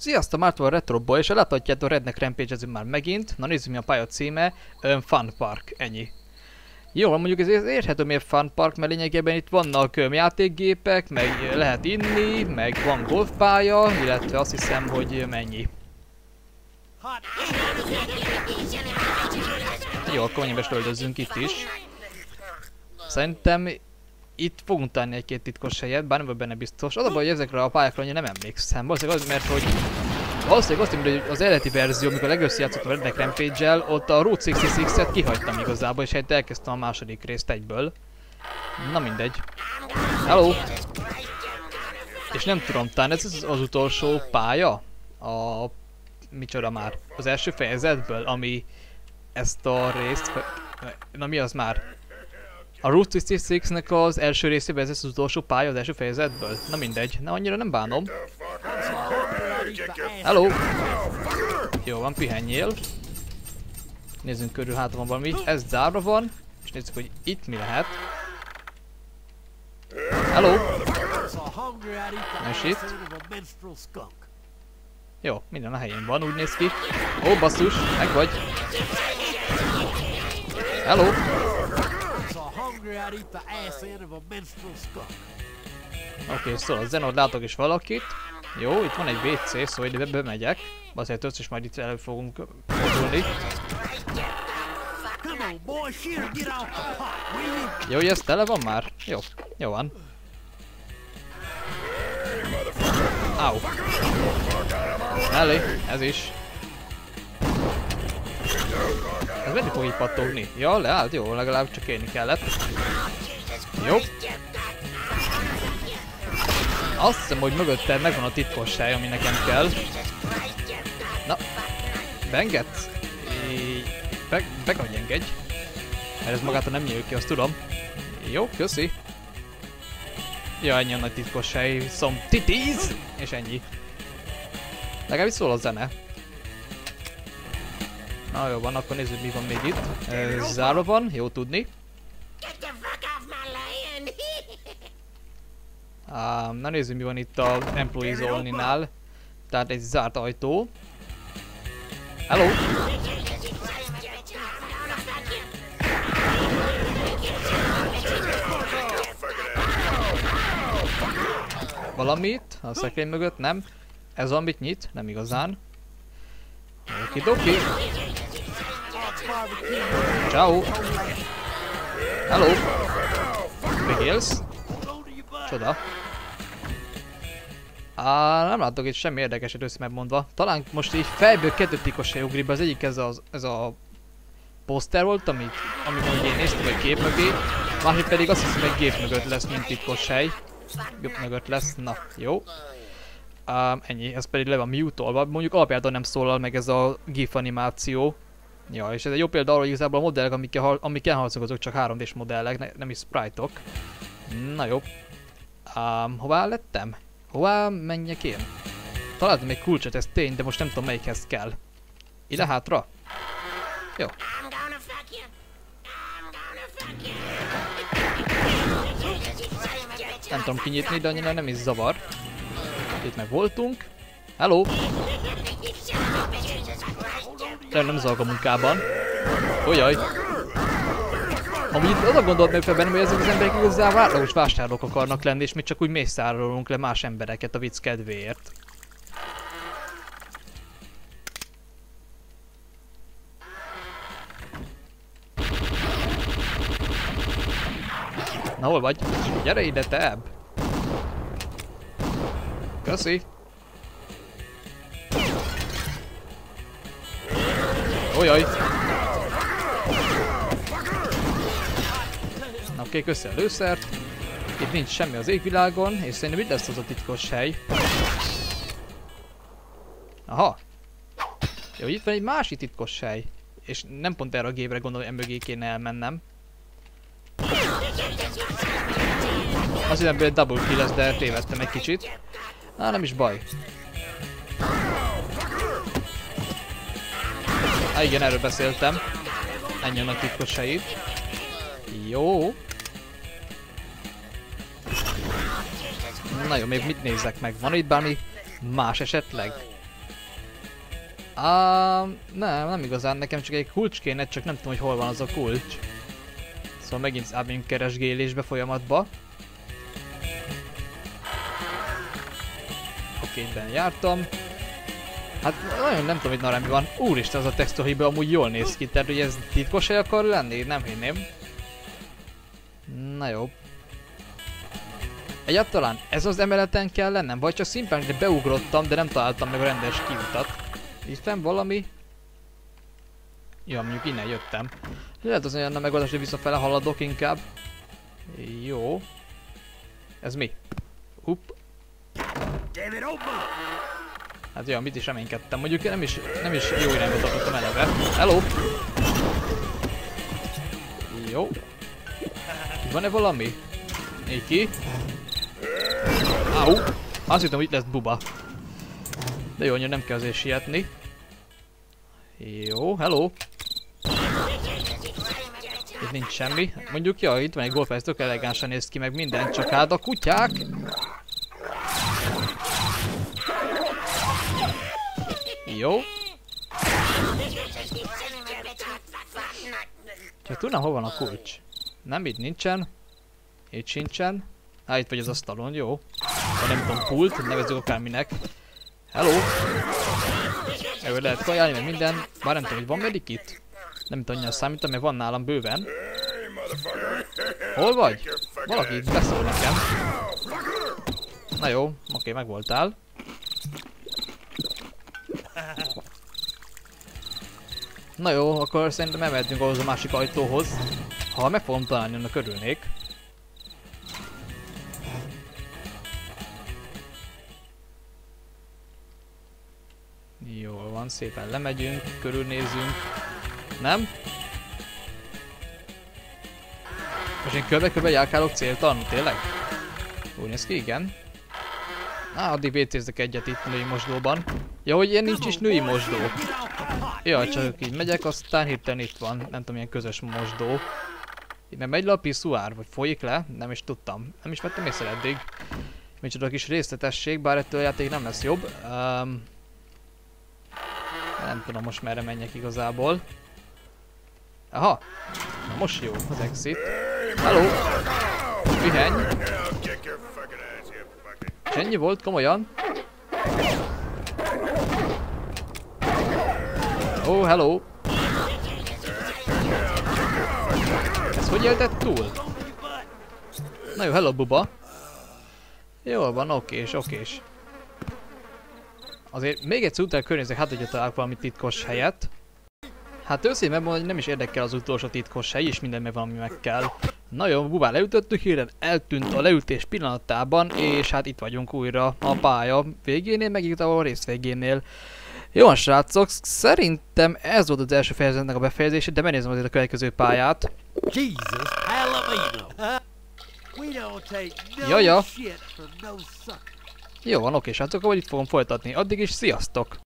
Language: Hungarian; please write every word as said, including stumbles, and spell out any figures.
Sziasztok, Márton a Retroból, és láthatjátok, a Redneck Rampage-ezünk már megint. Na nézzük, mi a pálya címe. Um, Fun Park, ennyi. Jó, mondjuk ez érthető, miért Fun Park, mert lényegében itt vannak um, játékgépek, meg lehet inni, meg van golfpálya, illetve azt hiszem, hogy mennyi. Jó, akkor annyibe öldözzünk itt is. Szerintem itt fogunk találni egy-két titkos helyet, bár nem vagy benne biztos. Az a baj, hogy ezekre a pályákra annyira nem emlékszem. Valószínűleg az, mert hogy... Valószínűleg azt mondom, hogy az eredeti verzió, amikor legelőször játszottam a Redneck Rampage-el, ott a Route hatszázhatvanhat-et kihagytam igazából, és hát elkezdtem a második részt egyből. Na mindegy. Hello! És nem tudom, talán ez az, az utolsó pálya? A... micsoda már? Az első fejezetből, ami ezt a részt... Na mi az már? A Route hatszázhatvanhat-nek az első részében ez az utolsó pálya az első fejezetből? Na mindegy, na annyira nem bánom. Hello! Jó van, pihenjél. Nézzünk körül, hát van valami. Ez zárva van. És nézzük, hogy itt mi lehet. Hello! És itt? Jó, minden a helyén van, úgy néz ki. Ó, basszus, meg vagy. Hello! Oké, okay, szóval a Zenod látok is valakit. Jó, itt van egy vé cé, szóval ide bemegyek. Azért összes majd itt elő fogunk fordulni. Jó, hogy ez tele van már? Jó, jó van. Áú. Elé, ez is. Ez meddig fog így pattogni? Ja, leállt, jó, legalább csak élni kellett. Jó. Azt hiszem, hogy mögötted megvan a titkos hely, ami nekem kell. Na, beengedsz? Be, be hogy engedj. Mert ez magától nem nyílik ki, azt tudom. Jó, köszi. Ja, ennyi a nagy titkos hely. Some titties! És ennyi. Legalábbis szól a zene. Na jó van, akkor nézzük, mi van még itt. Ez zárva van, jó tudni. Uh, na nézzük, mi van itt a Employees Only-nál. Tehát egy zárt ajtó. Hello! Valamit? A szekrény mögött? Nem. Ez valamit nyit? Nem igazán. Okidoki. Ciao. Hello. Még élsz? Csoda. Á, nem látok itt semmi érdekeset össze megmondva. Talán most így fejből kettő titkos hely ugrik be. Az egyik ez, az, ez a poszter volt, amit, amit mondjuk én néztem egy gép mögé. Másik pedig azt hiszem, egy gép mögött lesz, mint titkos hely. Gép mögött lesz, na jó. Um, ennyi, ez pedig le van mute-olva. Mondjuk alapjában nem szólal meg ez a gif animáció. Ja, és ez egy jó példa arra, hogy igazából a modellek, amikkel, amikkel harcolok, azok csak három dés modellek, ne, nem is sprite-ok. Na jó. Um, hová lettem? Hová menjek én? Találtam egy kulcsot, ez tény, de most nem tudom melyikhez kell. Ide hátra? Jó. Nem tudom kinyitni, de annyira nem is zavar. Itt meg voltunk. Hello! Szerintem nem zavar a munkában. Ujjaj! Amúgy itt oda gondolt meg fel bennem, hogy ezek az emberek igazából átlagos vásárlók akarnak lenni, és mi csak úgy mészárolunk le más embereket a vicc kedvéért. Na hol vagy? Gyere ide, te ebb! Köszi! Ojjaj! Na oké, köszi a lőszert. Itt nincs semmi az égvilágon, és szerintem itt lesz az a titkos hely. Aha! Jó, itt van egy másik titkos hely. És nem pont erre a gépre gondolom, hogy emögé kéne elmennem. Azt hiszem, hogy double kill lesz, de tévedtem egy kicsit. Á, nem is baj. Á, igen, erről beszéltem. Ennyi a titkos helyét. Jó. Na jó, még mit nézzek meg? Van itt bármi más esetleg? Uh, nem, nem igazán, nekem csak egy kulcs kéne, csak nem tudom, hogy hol van az a kulcs. Szóval megint átmegyünk keresgélésbe folyamatba. Oké, ben jártam. Hát nagyon nem tudom, hogy narán mi van. Úristen, az a textúrhiba amúgy jól néz ki, tehát hogy ez titkos hely akar lenni? Nem hinném. Na jó. Egyáltalán ez az emeleten kell lennem? Vagy csak szimplán de beugrottam, de nem találtam meg a rendes kiutat. Itt fenn valami? Ja, mondjuk innen jöttem. Lehet az olyan megoldás, hogy visszafele haladok inkább. Jó. Ez mi? Upp. Hát jó, mit is reménykedtem. Mondjuk nem is, nem is jó irányba tartottam eleve. Hello! Jó. Van-e valami? Iki? Au! Azt hittem, hogy itt lesz buba. De jó, nem kell azért sietni. Jó, hello! Itt nincs semmi. Mondjuk, ja, itt van egy golfász, tök elegánsan néz ki meg minden, csak hát a kutyák! Jó. Csak tudnám, hol van a kulcs. Nem, itt nincsen. Itt sincsen. Á, itt vagy az asztalon, jó. Vagy nem tudom, pult, nevezzük akárminek. Hello! Jó, lehet kajálni, meg minden. Bár nem tudom, hogy van meddig itt? Nem tudom, annyira számítom, mert van nálam bőven. Hol vagy? Valaki itt beszól nekem. Na jó, oké, megvoltál. Na jó, akkor szerintem elmehetünk ahhoz a másik ajtóhoz. Ha meg fogom találni, annak örülnék. Jól van, szépen lemegyünk, körülnézünk. Nem? Most én körbe-körbe járkálok céltalanul, tényleg? Úgy néz ki, igen. Á, addig vécézzek egyet itt női mosdóban. Ja, hogy ilyen nincs is női mosdó. Ja, csak így megyek, aztán hirtelen itt van, nem tudom, ilyen közös mosdó. Itt megy le a piszuár, vagy folyik le? Nem is tudtam. Nem is vettem észre eddig. Micsoda kis részletesség, bár ettől a játék nem lesz jobb. Um, nem tudom most merre menjek igazából. Aha! Na most jó, az exit. Hello! Piheny! És ennyi volt, komolyan? Oh, hello! Ez hogy élted túl? Na jó, hello, buba! Jól van, okés, okés. Azért még egyszer utána környezek, hát hogyha találok valami titkos helyet. Hát őszintén megmondom, hogy nem is érdekel az utolsó titkos hely, és minden meg valami meg kell. Na jó, bubá leütöttük, hirtelen eltűnt a leütés pillanatában, és hát itt vagyunk újra a pálya végénél, meg itt a rész végénél. Jó, srácok, szerintem ez volt az első fejezetnek a befejezése, de megnézem azért a következő pályát. Jaja. Jó van, oké, srácok, akkor itt fogom folytatni. Addig is sziasztok!